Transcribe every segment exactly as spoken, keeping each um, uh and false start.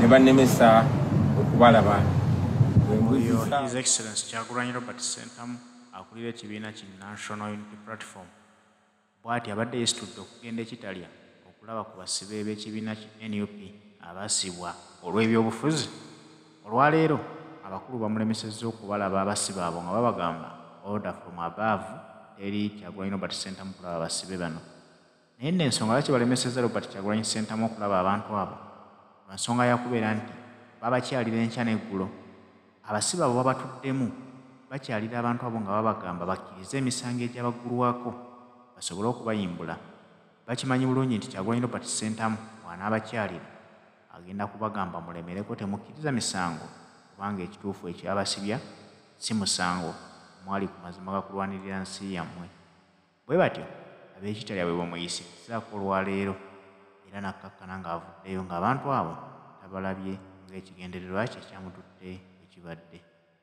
ne bannemesa okubalaba. His Excellency Kyagulanyi Robert Ssentamu akulira ekibiina ki National Unity Platform bw'ati abadde yeesitudde okugenda ekitalya okulaba ku basibe b'ekibiina ki N U P abaasibwa olw'ebyobufuzi. Olwaleero abakulu bamulemesezza okubalaba abasibe abo nga babagamba order from above eri Kyagulanyi Robert Ssentamu kulaba abasibe bano. Naye nno ensonga lwaki balemesezza Robert Kyagulanyi Ssentamu okulaba abantu abo lwa nsonga yakubeera nti babakyalira enkya n'eggulo. Abasibe abo babatuddemu bakyalira abantu abo nga babagamba bakkirize emisango egy'abaggulwako basobole okubayimbula. Bakimanyi bulungi nti Kyagulanyi Robert Ssentamu bw'anaabakyalira agenda kubagamba mulemereko temukkiriza misango kubanga ekituufu ekyabasibya si musango mwali ku mazima gakulwanirira nsi yammwe. Bwe batyo ab'ekitalya bwe bamuyisizzaako olwaleero era nakkakkana ng'avuddeyo ng'abantu abo tabalabye ng'ekigendererwa kye kyamututte ekibadde.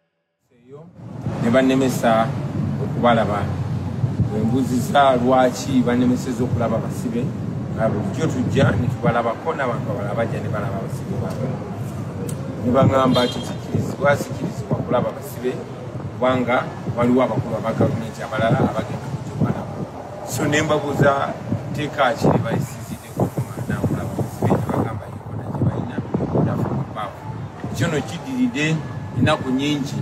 Ne bannemesa okubalaba. Bwe mbuuziza lwaki bannemesezza okulaba abasibe nga bulijjo tujja ne tubalabako n'abantu abalala bajja ne balaba abasibe baabwe. Ne baŋŋamba kikikirizibwa sikirizibwa kulaba abasibe kubanga waliwo abakulu aba gavumenti abalala abagenda kujja obalaba. So ne mbabuuza tteeka ki lye bayisizziddeko okumana okulaba abasibe ne bagamba yona gye balina odafubaako. Ekyo nno kiddiridde ennaku nnyingi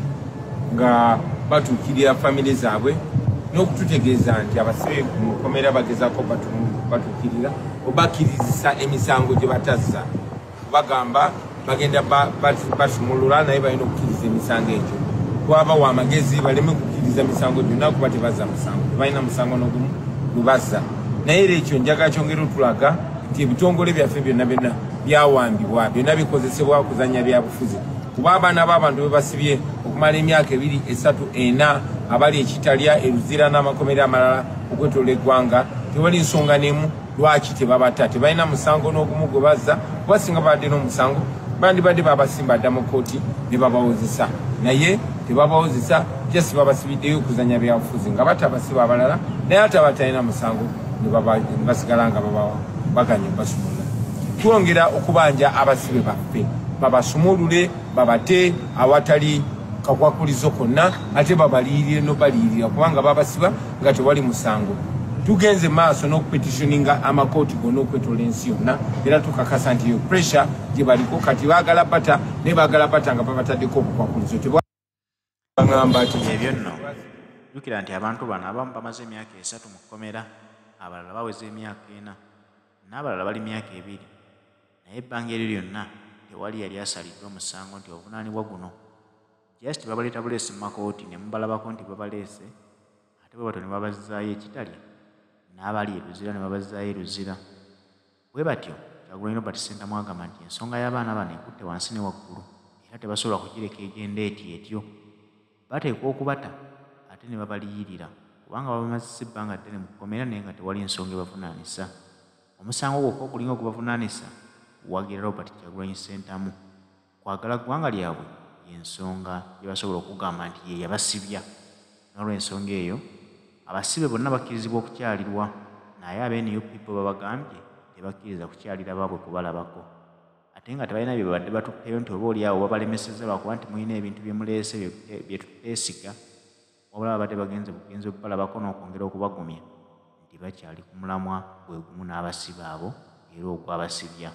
nga batuukirira famire zaabwe n'okututegeeza nti abasibe mu kkomera bagezaako batuukirira obakkirizisa emisango gye batazza. Bagamba bagenda basumulula naye balina okukkiriza emisango egyo. Kwabawa amagezi baleme kukkiriza misango gyonna kuba tebazza musango, tebalina musango n'ogumu gwe bazza. Naye era ekyo njagala kyongera otulaga nti ebitongole byaffe byonna byonna byawambibwa, byonna bikozesebwa kuzannya byabufuzi. Kuba abaana b'abantu be basibye okumala emyaka ebiri esatu ena abali ekitalya eruzira n'amakomera amalala okwetoola eggwanga tewali nsonga n'emu lwaki tebabata, tebalina musango n'ogumu gwe bazza. Kuba singa babadde n'omusango bandibadde babasimba dda mu kooti ne babawozesa, naye tebabawozesa, just babasibiddeyo okuzannya byabufuzi nga batabasiba abalala naye ate abatalina musango ne basigala nga baganya basumulula. Twongera okubanja abasibe baffe babasumulule babate awatali kakwakulizo konna ate babaliyirire nobaliyirira kubanga babasiba nga tewali musango. Tugenze maaso n'okupetitioninga amakooti gonna okwetoola ensi yonna era tukakasa nti yo pressure gye baliko kati baagala bata ne baagala bata nga babataddeko obukwakulizo. Tebaŋŋamba ti ebyo nno jjukira nti abantu bano abamu bamaze emyaka esatu mu kkomera, abalala baweza emyaka ena n'abalala bali myaka ebiri, naye ebbanga eryo lyonna tewali yali asaliddwa musango nti obunaanibwa guno. Just babaleeta buleesi mu makooti ne mubalabako nti babaleese, ate bwe batyo ne babazzaayo ekitalya, n'abali eruzira ne babazzaayo eruzira. Bwe batyo Kyagulanyi Robert Ssentamu agamba nti ensonga y'abaana bano ekutte wansi ne waggulu era tebasobola kugireka egenda eti etyo. Bateekwa okubata ate ne babaliyirira kubanga babamazisa ebbanga ddene mu kkomera naye nga tewali nsonga ebavunaanisa. Omusango gwokka okulinga okubavunaanisa wagira Robert Kyagulanyi Ssentamu kwagala ggwanga lyabwe y'ensonga gye basobola okugamba nti ye yabasibya. N'olw'ensonga eyo abasibe bonna bakkirizibwa okukyalirwa, naye ab'N U P babagambye tebakkiriza kukyalira baabwe kubalabako ate nga tebalina bye babadde batutteyo nti oba oliawo babalemesezza lwakuba nti mulina ebintu bye muleese bye tuteesiga, wabula babadde bagenze bugenzi okubalabako n'okwongera okubagumya nti bakyali ku mulamwa gwe gumu n'abasibe abo era ogwabasibya.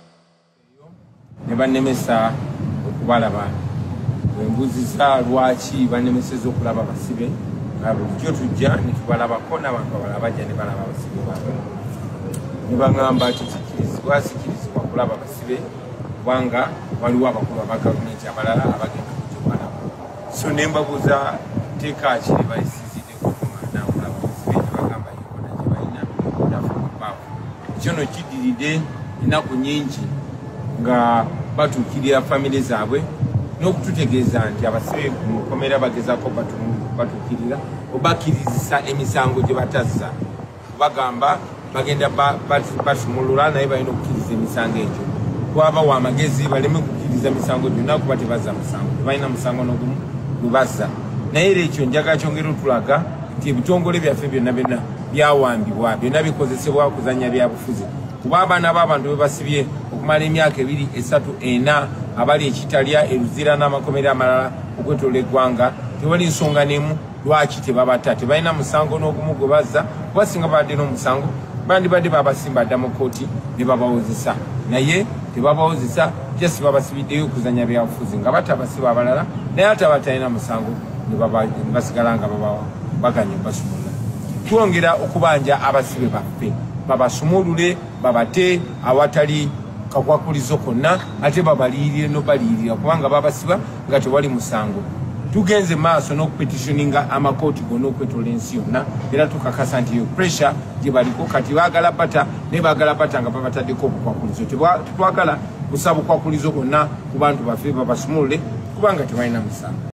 Ne bannemesa okubalaba. Bwe mbuuziza lwaki bannemesezza okulaba abasibe nga bulijjo tujja ne tubalabako n'abantu abalala bajja ne balaba abasibe baabwe. Ne baŋŋamba kikirizibwa sikirizibwa kulaba abasibe kubanga waliwo abakulu aba gavumenti abalala abagenda kujja obalaba. So ne mbabuuza tteeka ki lye bayisizziddeko okumana okulaba abasibe ne bagamba yona gye balina odafubaako. Ekyo nno kiddiridde ennaku nnyingi nga batuukirira famire zaabwe n'okututegeeza nti abasibe mu kkomera bagezaako batuukirira obakkirizisa emisango gye batazza. Bagamba bagenda basumulula naye balina okukkiriza emisango egyo. Kwabawa amagezi baleme kukkiriza misango gyonna kuba tebazza musango, tebalina musango n'ogumu gwe bazza. Naye era ekyo njagala kyongera otulaga nti ebitongole byaffe byonna byonna byawambibwa, byonna bikozesebwa kuzannya byabufuzi. Kuba abaana b'abantu be basibye okumala emyaka ebiri esatu ena abali ekitalya eruzira n'amakomera amalala okwetola eggwanga tewali nsonga n'emu lwaki tebabata tebalina musango n'ogumu gwe bazza kuba singa babadde n'omusango bandibadde babasimba dda mu kooti ne babawozesa naye tebabawozesa just babasibiddeyo okuzanya byabufuzi nga batabasiba abalala naye ate abatalina musango ne basigala nga baganye basumulula. Twongera okubanja abasibe baffe babasumulule babate awatali kakwakulizo konna ate babaliyirire nobaliyirira kubanga babasiba nga tewali musango. Tugenze maaso n'okupetitioninga amakooti gonna okwetola ensi yonna era tukakasa nti yo pressure gye baliko kati baagala bata ne baagala bata nga babataddeko obukwakulizo. Tetwagala kusaba bukwakulizo bwonna ku bantu baffe babasumulule kubanga tebalina musango.